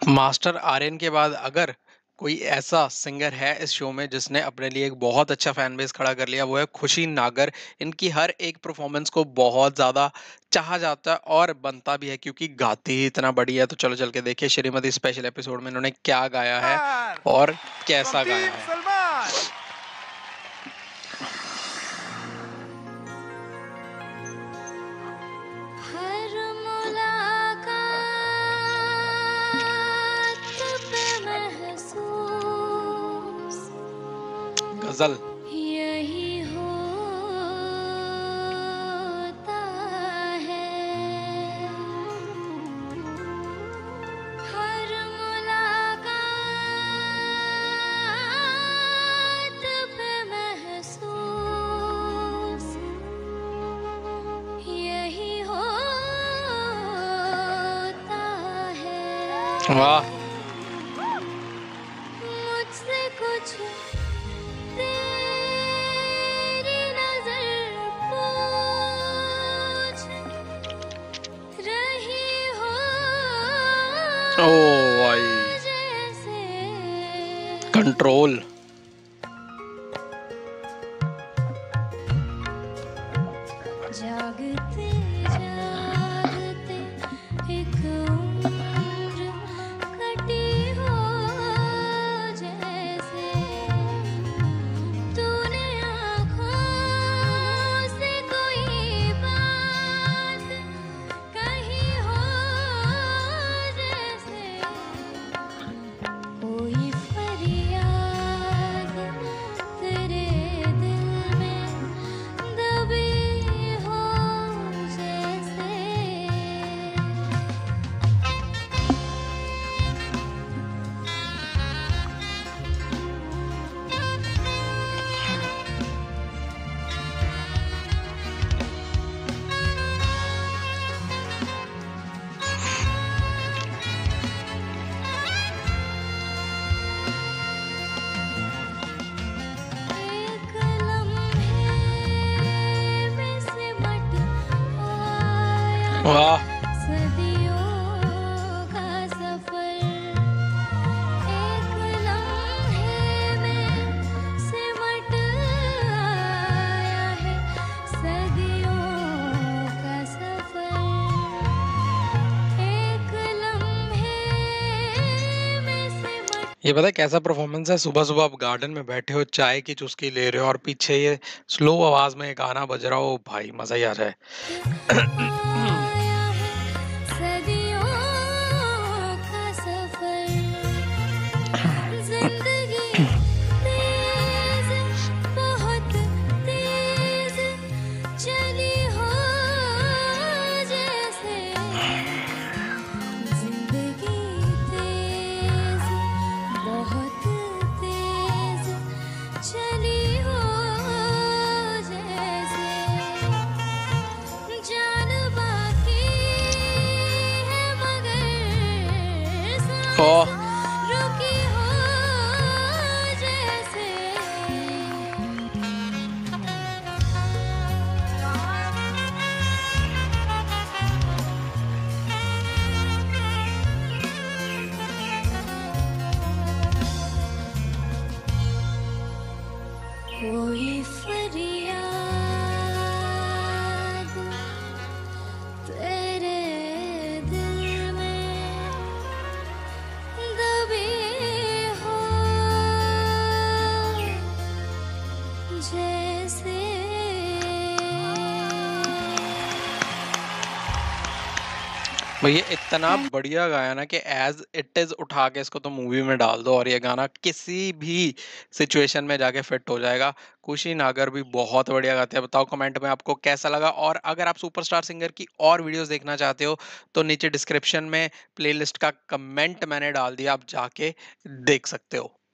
Master Aryan के बाद अगर कोई ऐसा सिंगर है इस शो में जिसने अपने लिए एक बहुत अच्छा फैन बेस खड़ा कर लिया, वो है खुशी नागर। इनकी हर एक परफॉर्मेंस को बहुत ज्यादा चाहा जाता है और बनता भी है, क्योंकि गाती ही इतना बढ़िया है। तो चलो चल के देखिए श्रीमती स्पेशल एपिसोड में इन्होंने क्या गाया है और from कैसा गाया Team है। Salman. हर मुलाकात पे महसूस गजल। यही होता है। हर मुलाकात पे महसूस यही होता है। वाह। मुझसे कुछ तेरी नजर पूछ रही हो ओ भाई, जैसे कंट्रोल। जागते जागते एक उम्र कटी हो जैसे तूने आँखों से कोई बात कही हो जैसे कोई फरियाद तेरे दिल में दबी हो जैसे। एक लम्हे में सिमट आया वाह। सदियों का सफर। एक लम्हे में सिमट आया है सदियों का सफर। एक लम्हे में सिमट ये पता है कैसा परफॉर्मेंस है? सुबह सुबह आप गार्डन में बैठे हो, चाय की चुस्की ले रहे हो और पीछे ये स्लो आवाज में ये गाना बज रहा हो, भाई मजा ही आ जाए। आया है सदियों का सफर। जिंदगी तेज बहुत तेज चली हो जैसे जिंदगी तेज बहुत तेज चली हो जैसे जान बाकी है मगर ओ सांस रुकी हो जैसे। कोई फरियाद तेरे दिल में दबी हो जैसे। भैया इतना बढ़िया गाया ना कि एज इट इज उठा के इसको तो मूवी में डाल दो और ये गाना किसी भी सिचुएशन में जाके फिट हो जाएगा। खुशी नागर भी बहुत बढ़िया गाते हैं। बताओ कमेंट में आपको कैसा लगा, और अगर आप सुपरस्टार सिंगर की और वीडियोस देखना चाहते हो तो नीचे डिस्क्रिप्शन में प्लेलिस्ट का कमेंट मैंने डाल दिया, आप जाके देख सकते हो।